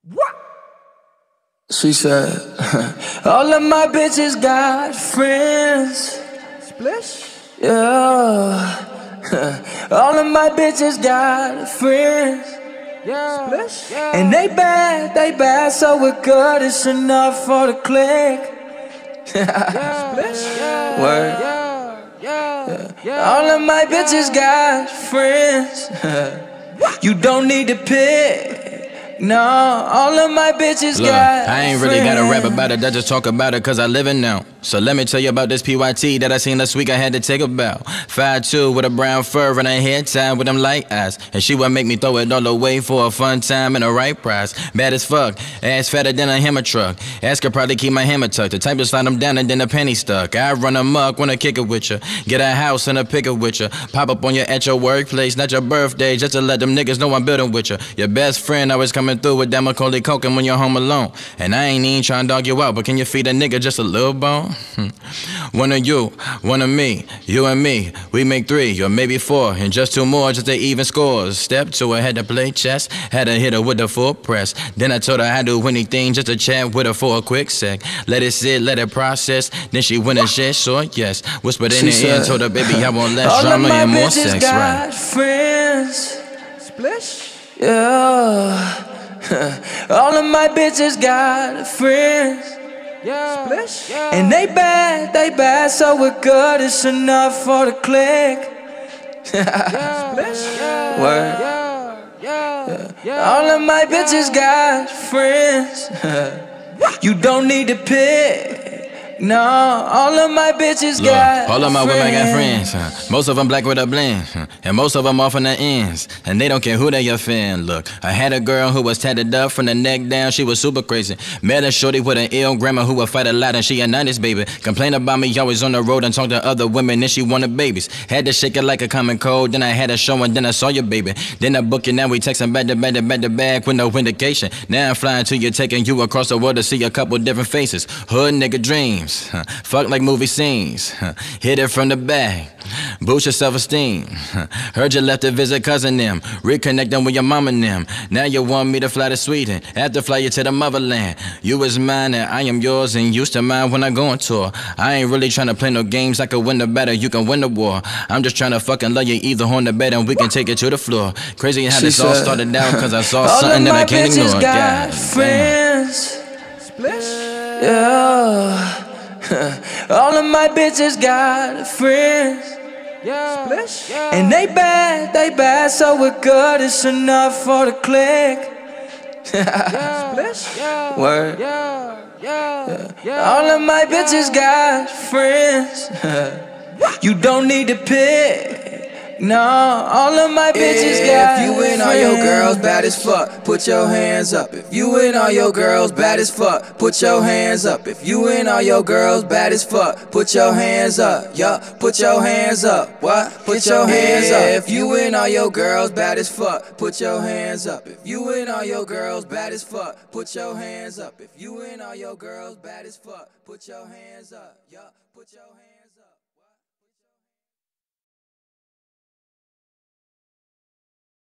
What? She said, all of my bitches got friends. Splish? Yeah. All of my bitches got friends. Yeah. Splish? Yeah. And they bad, so we're good, it's enough for the click. Yeah. Splish? Yeah. Word. Yeah. All of my bitches got friends. You don't need to pick. No, all of my bitches got I ain't really gotta rap about it, I just talk about it cause I live it now. So let me tell you about this PYT that I seen last week I had to take a bow. 5'2" with a brown fur and a head tied with them light eyes. And she would make me throw it all away for a fun time and a right price. Bad as fuck, ass fatter than a hammer truck. Ass could probably keep my hammer tucked. The type to slide them down and then a penny stuck. I run amok, wanna kick it with ya. Get a house and a pick it with ya. Pop up on you at your workplace, not your birthday, just to let them niggas know I'm building with ya. Your best friend always coming through with that Macaulay Culkin when you're home alone. And I ain't even trying to dog you out, but can you feed a nigga just a little bone? One of you, one of me, you and me, we make 3 or maybe 4, and just 2 more just to even scores. Step 2, I had to play chess, had to hit her with the full press. Then I told her I'd do anything just to chat with her for a quick sec. Let it sit, let it process, then she went and said, sure, yes. Whispered in the ear, told her, baby, I want less drama and more sex, right? Friends. Splish? Yeah. All of my bitches got friends. Yeah. Splish? Yeah. And they bad, so we're good, it's enough for the click. Yeah. Splish? Yeah. Word. All of my bitches got friends. You don't need to pick. No, all of my bitches got all of my friends. women got friends, Most of them black with a blend, and most of them off on the ends. And they don't care who they offend. Look, I had a girl who was tatted up from the neck down, she was super crazy. Met a shorty with an ill grandma who would fight a lot, and she a 90s baby. Complain about me always on the road and talk to other women, and she wanted babies. Had to shake it like a common cold, then I had a show and then I saw your baby. Then I book you, now we texting back to back with no indication. Now I'm flying to you, taking you across the world to see a couple different faces. Hood nigga dreams. Fuck like movie scenes. Hit it from the back. Boost your self-esteem. Heard you left to visit cousin them. Reconnecting with your mom and them. Now you want me to fly to Sweden. Have to fly you to the motherland. You is mine and I am yours, and used to mine when I go on tour. I ain't really trying to play no games. I can win the battle, you can win the war. I'm just trying to fucking love you either on the bed and we can take it to the floor. Crazy how this all started out cause I saw something that I can't ignore. God, friends. Splish? Yeah. All of my bitches got friends. Yeah. Splish? Yeah. And they bad, so we're good, it's enough for the click. Yeah. Splish? Yeah. Word. All of my bitches got friends. You don't need to pick. No, all of my bitches got If you and all your girls bad as fuck, put your hands up. If you and all your girls bad as fuck, put your hands up. If you and all your girls bad as fuck, put your hands up. Yeah, put your hands up. What? Put your hands up. If you and all your girls bad as fuck, put your hands up. If you and all your girls bad as fuck, put your hands up. If you and all your girls bad as fuck, put your hands up. Yeah, put your hands up.